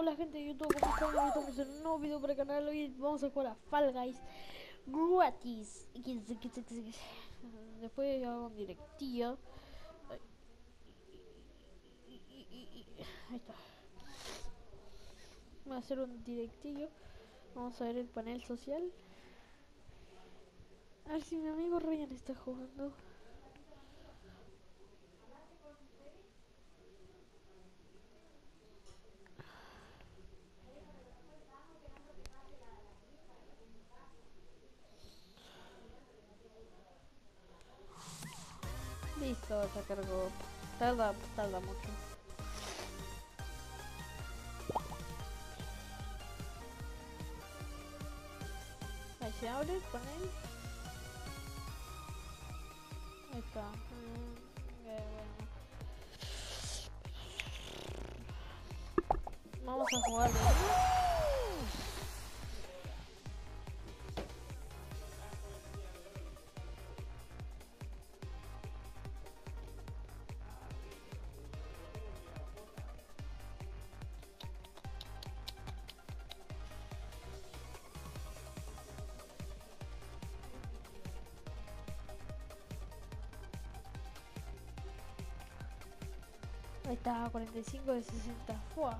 Hola gente de YouTube, ¿cómo están? Hoy estamos en un nuevo video para el canal. Hoy vamos a jugar a Fall Guys gratis. Después hago un directillo. Ahí está. Voy a hacer un directillo. Vamos a ver el panel social. A ver si mi amigo Ryan está jugando. Listo, se cargó. Tarda mucho. Ahí se abre el panel. Ahí está. Bueno. Vamos a jugar. Ahí está, 45 de 60. ¡Fua!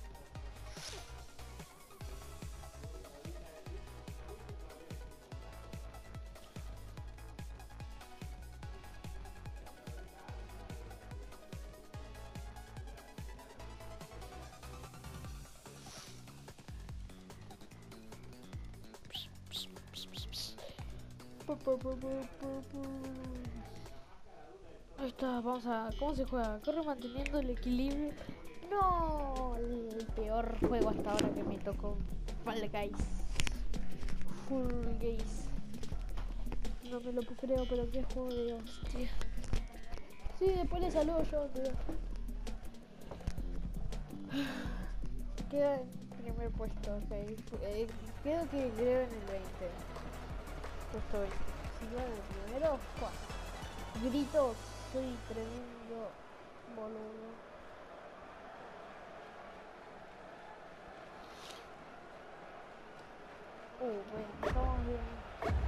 Ahí está, vamos a... ¿Cómo se juega? Corre manteniendo el equilibrio. No, el peor juego hasta ahora que me tocó. Fall Guys. Full Guys. No me lo creo, pero qué juego de hostia. Sí, después le saludo yo, tío. Queda en primer puesto, ok. Creo que creo en el 20. Puesto 20. Si queda en el primero, ¡fua! Gritos, soy tremendo boludo. Bueno, estamos bien.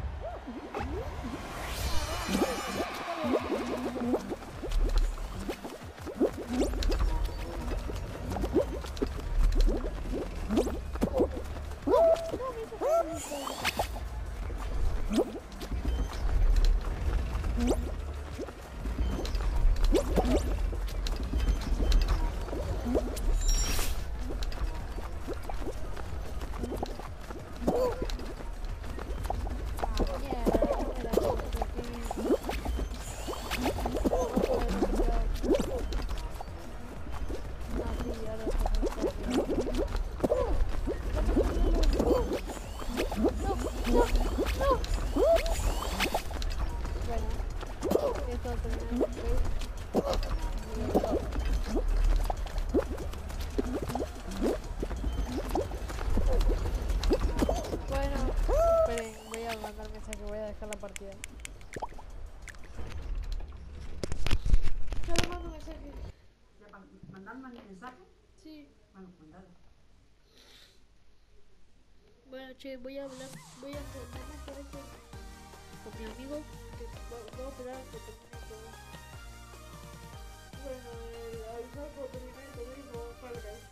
La partida. Ya le mando un mensaje. ¿Mandarme un mensaje? Sí. Bueno, mandalo. Bueno, che, voy a hablar con mi amigo. Que voy a esperar a que termine todo. Bueno, avisar por terminar el domingo, Fall Guys.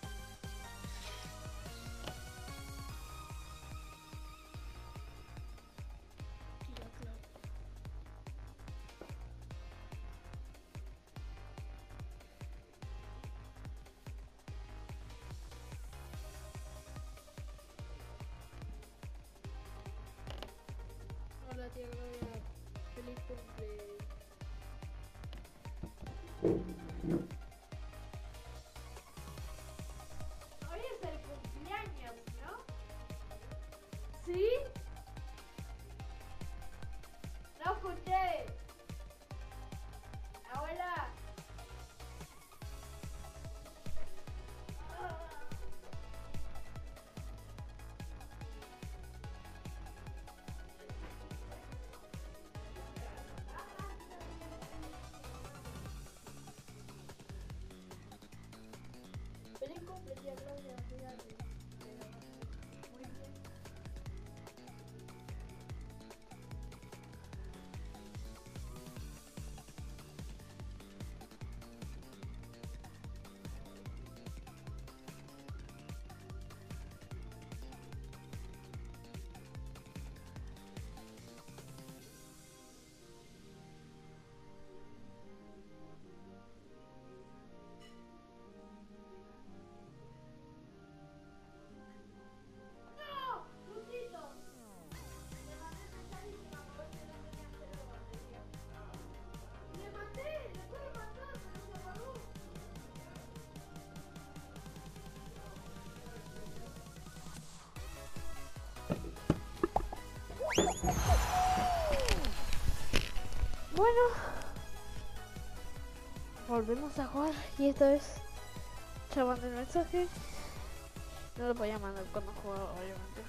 Hola tía Gloria, feliz cumple. Hoy es el cumpleaños, ¿no? ¿Sí? No escuché. Abuela. Bueno, volvemos a jugar y esta vez ya mandé el mensaje. No lo podía mandar cuando jugaba, obviamente.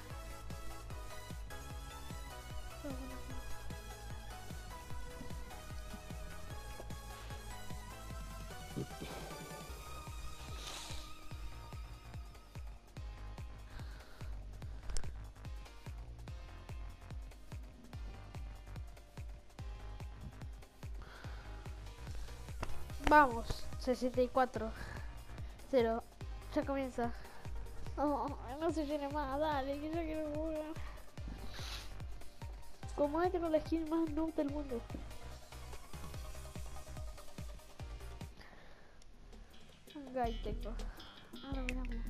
Vamos, 64 0, ya comienza. Oh, no se llene más, dale, que ya quiero jugar. Como es que no la skin más noob del mundo. Un guy tengo. Ah, no, mira, mira.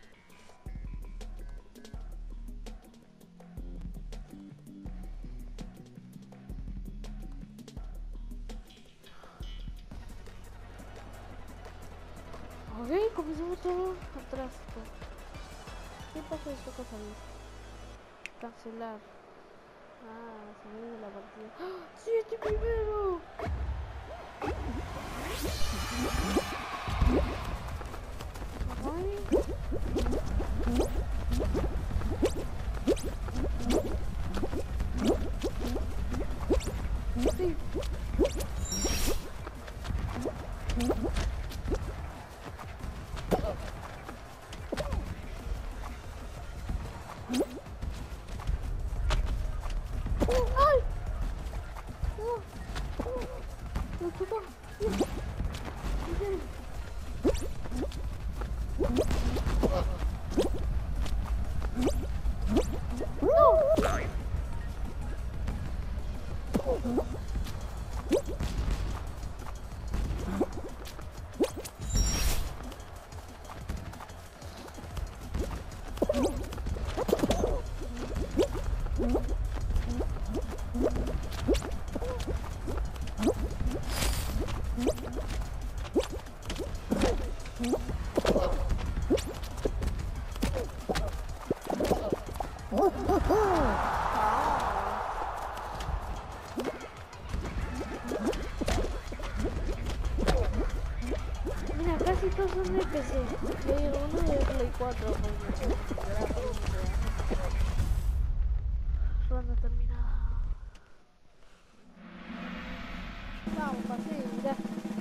Ok, comenzamos todo atrás. ¿Qué pasa si toca salir? Cancelar. Ah, salir de la partida. ¡Ah! ¡Sí, estoy primero! Sí. ¡Ay! ¡No! ¡Tocó! Mira, casi todos son de PC. Play 1 y de Play 4. Ronda terminada. Vamos, pasé, mirá.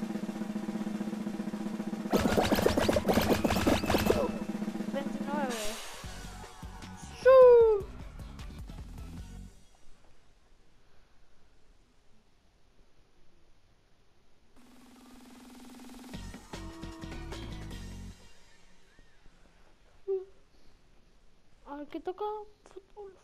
Que toca fútbol.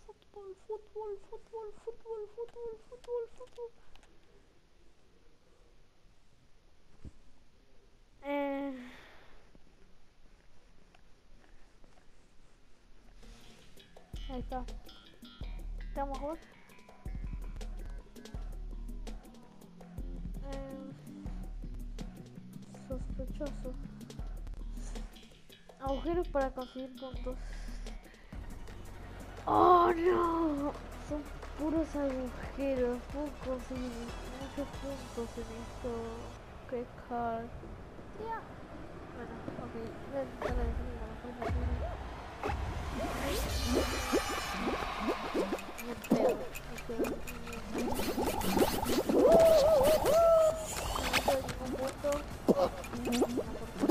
Ahí está. ¿Estamos a jugar? Sospechoso. Agujeros para conseguir puntos. ¡Oh, no! Son puros agujeros. Puedo conseguir muchos puntos en esto. ¡Qué hard! Yeah. Bueno, ok. Voy a intentar definir la mejor manera. Me pedo. No tengo ningún punto.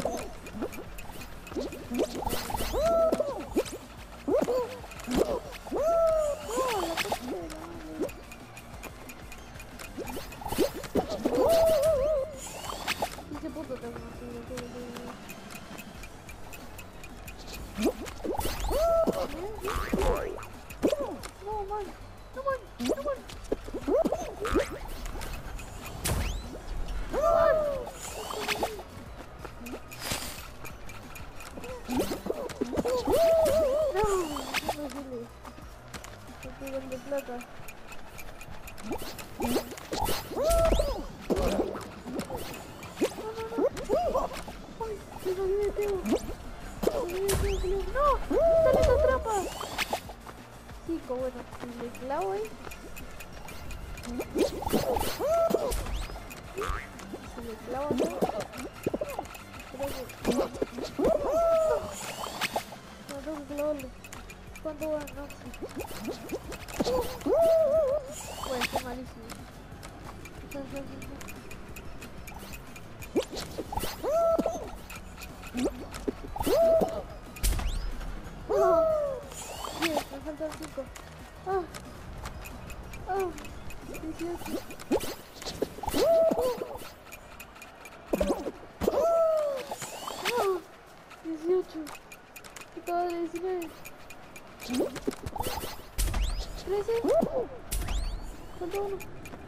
De plata. ¡No! ¡Está en esa trampa! 5, bueno, si le clavo ahí. Se le clava todo. Creo que... No, tengo que clavarlo. ¿Cuánto va? No sé. Bueno, está malísimo. Bien, me faltan 5. Ah, 18. Ah, 18. Acaba de 19. 13. Falta uno.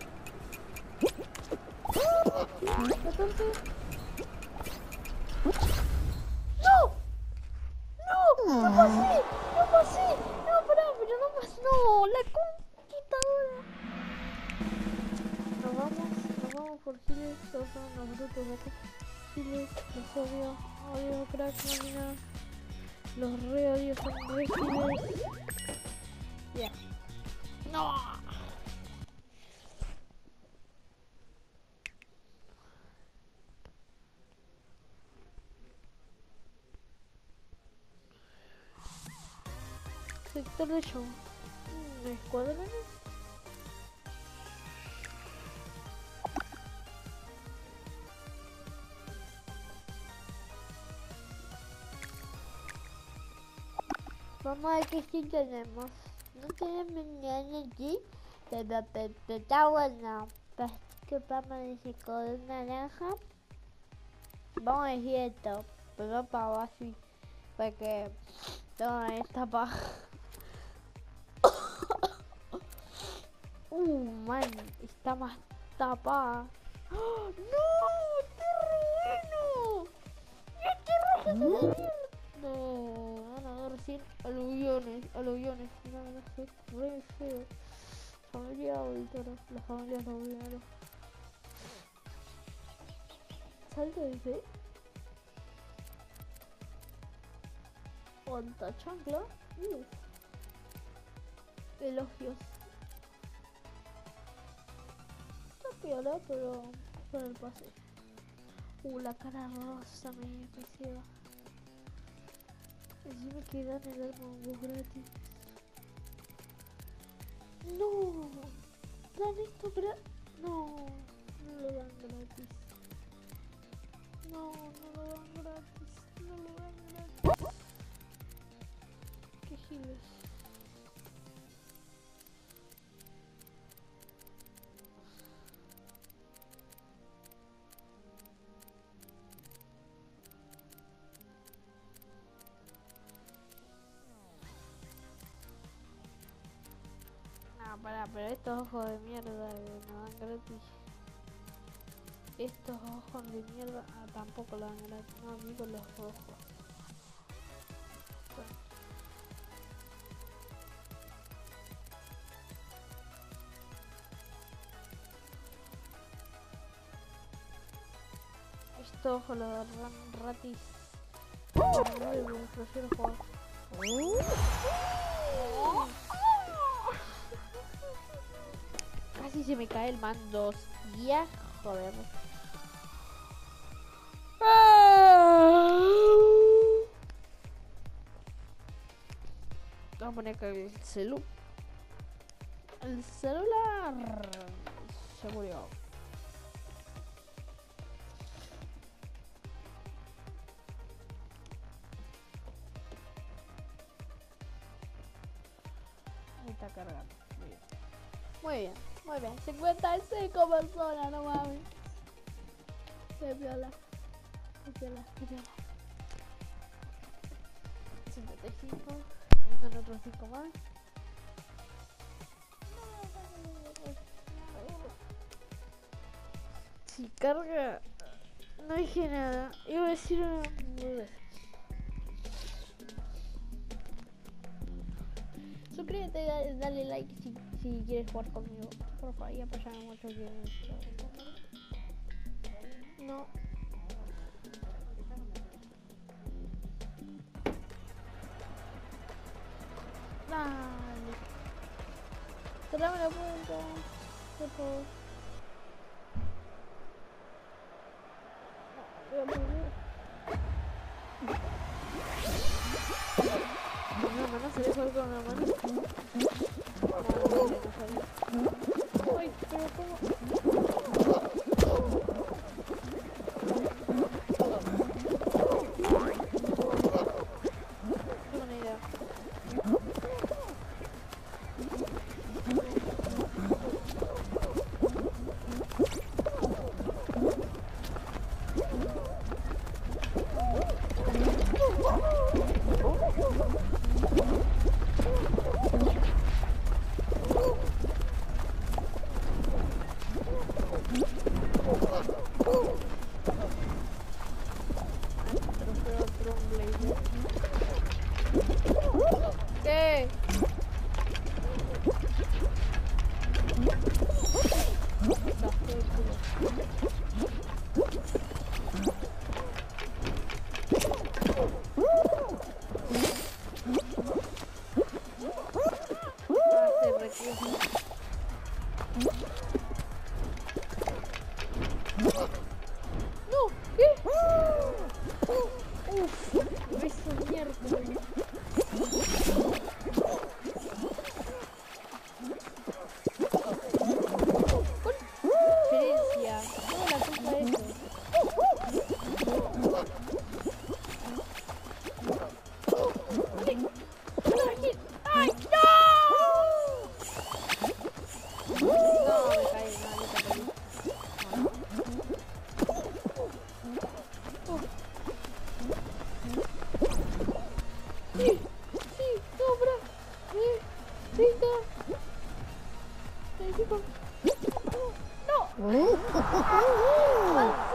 14. ¡No! ¡No! ¡No pasé! ¡No pasé! ¡No, pará! Pero no pasé. ¡No! ¡La conquistadora! Nos vamos por Giles. Todos son los brutos de acá. Giles, los odio crack, máquina. Los re odio, son re Giles. Yeah. ¡No! Sector de show. Escuadrones. Vamos a ver qué sí tenemos. No tenemos nada aquí, pero está bueno. Vamos a decir con naranja. Vamos a decir esto, pero para abajo así, porque toda esta paja. Man, está más tapada. ¡Oh, no! ¡Terreno! ¡Este rojo! No, van a dar recién aluviones. No, no sé, re feo. Familia auditora, la familia es lo primero. Salto de fe. Cuánta chancla. Elogios. Está piola, pero por el pase. La cara rosa me ceba. Encima que dan el arma gratis. No, dan esto gratis. No, no lo dan gratis. No lo dan gratis. Qué giles. Pará, pero estos ojos de mierda no dan gratis. Estos ojos de mierda tampoco lo dan gratis. No, amigo, los rojos. Bueno. Estos ojos lo dan gratis. Prefiero jugar. Casi se me cae el mando. Ya, joder. Vamos a poner acá el celular. El celular se murió. Ahí está cargando. Muy bien. 55 personas, no mames. Qué viola. 55. Vengan otros 5 más. Si carga, no dije nada. Iba a decir una boludez. Suscríbete, dale like si quieres jugar conmigo. Por favor, ya pasaron mucho tiempo. No. Dale. Cerrame la puerta. por favor. Voy a morir. Con una mano, ¿se le juega con una mano? No, no sabía. Ay, pero ¿cómo? Qué buena idea. Trofeo Tron Blazer. ¿Qué? No, ¿qué? Uf, beso miércoles. Con diferencia, toda la culpa de eso. ¡Ay, no! No, me caí, no, me caí. Sí, sí, no, bra. Venga. No. Así,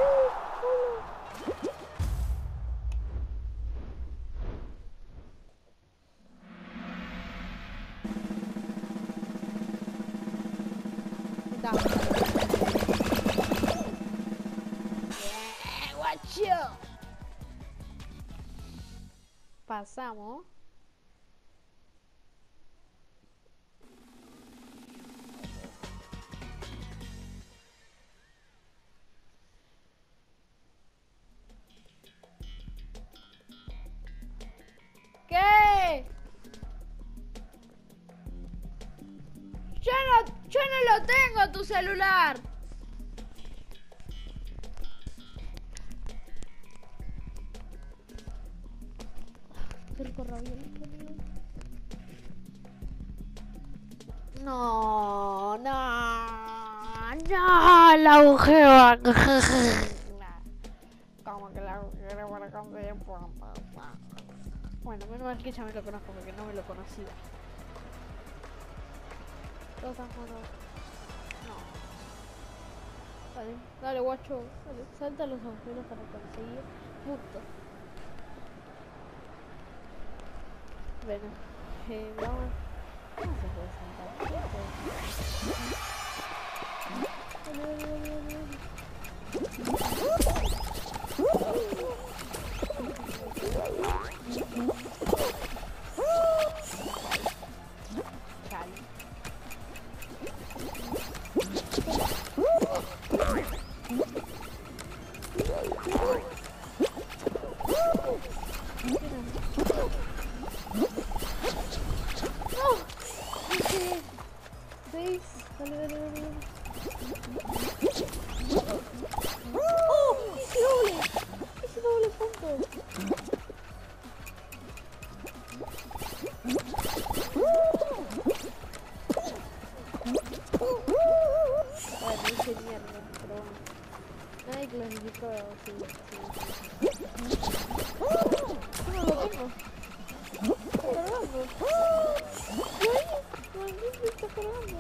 guacho. Pasamos. ¿Qué? Yo no lo tengo tu celular. No, el agujero. Como que el agujero para conseguir. Bueno, menos mal que ya me lo conozco porque no me lo conocía. Todos están jugando. No. Vale, dale guacho, dale, salta los agujeros para conseguir puntos. Bueno, vamos. ¿Cómo se puede saltar? Nadie clasificó, sí. No lo tengo. Está cargando. ¿Y ahí? ¿Dónde está cargando?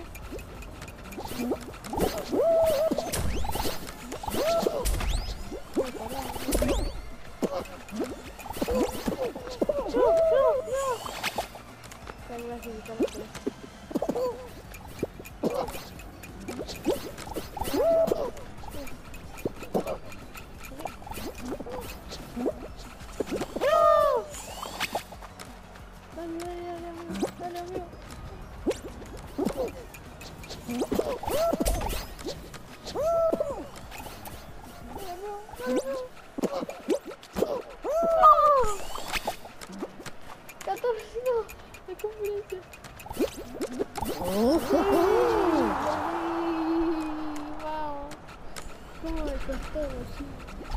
Dale, amigo. la conferencia. Vamos. ¿Cómo me costó, sí?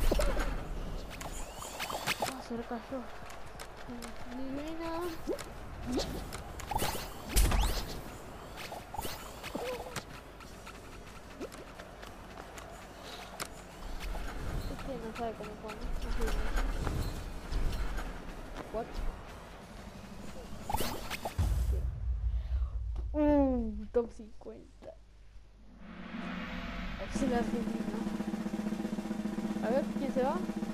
Vamos a hacer cayó. Divina. Este no sabe cómo pone. What? Top 50. Es el argentino. A ver, ¿quién se va?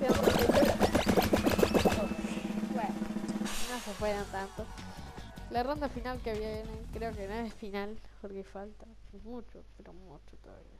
Bueno, no se fueron tanto. La ronda final que viene, creo que no es final, porque falta mucho, pero mucho todavía.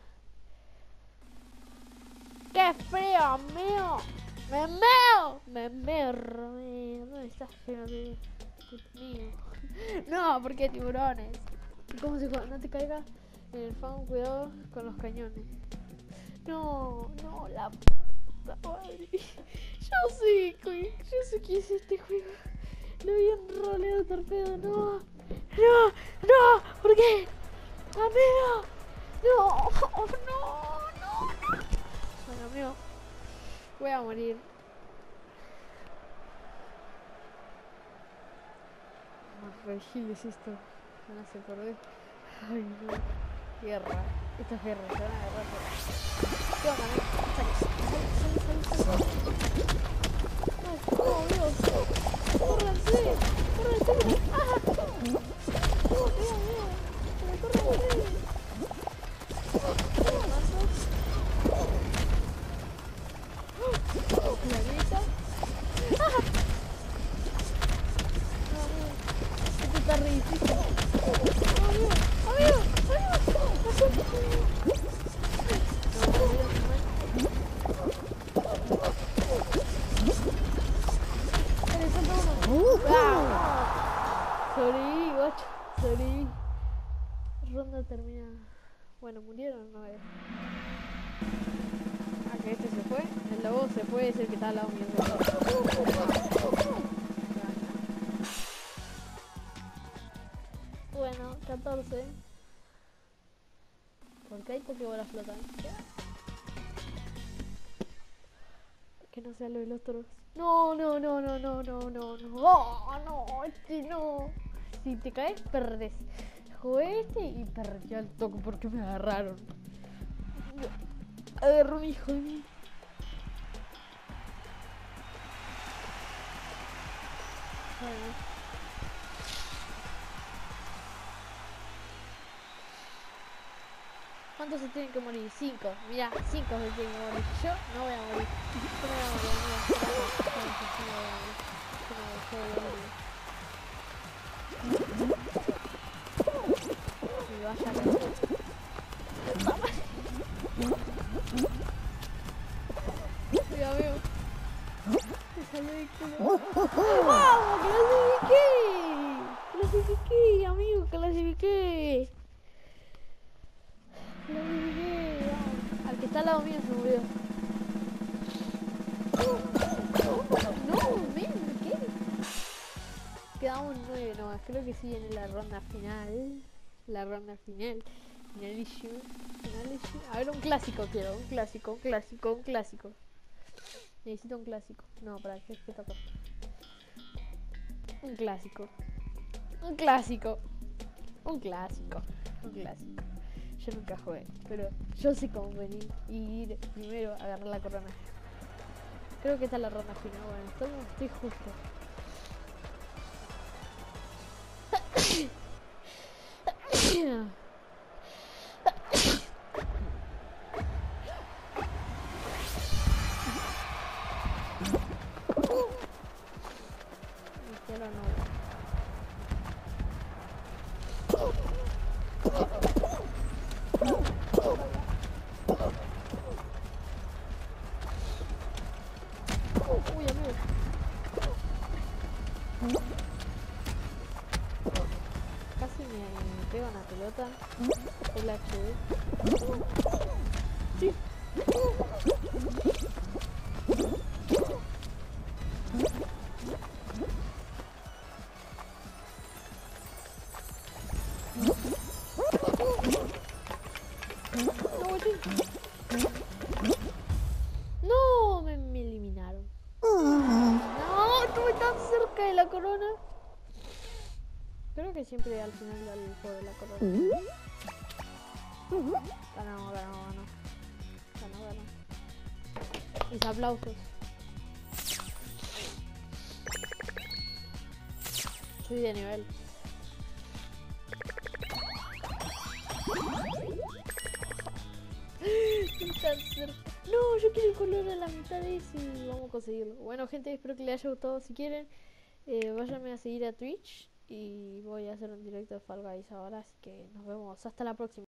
¡Qué frío, amigo! ¡Me meo! ¡Me meo! ¿Dónde estás, Dios mío? No, porque tiburones. ¿Cómo se juega? No te caigas en el fan, cuidado con los cañones. No, no, la puta madre. Yo sé que es este juego. Lo vi en roleo torpedo, no. No, no, ¿por qué? Amigo, no, no, no. Bueno, amigo, voy a morir. Más fragil es esto. No sé por qué. Ay, no. Guerra. Esto es guerra, se van a agarrar por... ¿Qué onda, amigo? Sal. Ay, no, Dios. ¡Córranse! ¡Córranse! ¡Ah! ¡Dios! ¡Me córranse! Clarita. ¡Ah! No, amigo. Esto está re difícil. ¡Amigo! Sobreviví, guacho. Sobreviví. Ronda terminada. Bueno, murieron, no veo. Ah, que este se fue. El lobo se fue, es el que está al lado mío. Bueno, 14. ¿Por qué hay pokebolas flotando? Que no sea lo del otro. No. Oh, no, este no. Si te caes, perdés. Jugué este y perdí al toque porque me agarraron. Agarró un hijo de mí. Bueno. ¿Cuántos se tienen que morir? 5. Mirá, 5 se tienen que morir. Yo no voy a morir. Yo no voy a morir. Y vaya a Mira, veo. Me salió de culo. ¡Vamos! ¡Clasifiqué! Amigo, clasifiqué. Al que está al lado mío se murió. No, men, ¿qué? Quedamos 9 nomás, creo que sí en la ronda final. La ronda final. Finalissimo. A ver, un clásico quiero, un clásico. Necesito un clásico. No, para que toca. Un clásico. Yo nunca jugué, pero yo sé cómo venir y ir primero a agarrar la corona. Creo que esta es la ronda final. Bueno, estoy justo. Uy, amigo. Casi me pega una pelota. El HD. Sí. de la corona. Creo que siempre al final del juego de la corona. Ganó. Mis aplausos. Subí de nivel. Tan cerca. No, yo quiero el color a la mitad de ese y vamos a conseguirlo. Bueno, gente, espero que les haya gustado. Si quieren, váyanme a seguir a Twitch y voy a hacer un directo de Fall Guys ahora. Así que nos vemos hasta la próxima.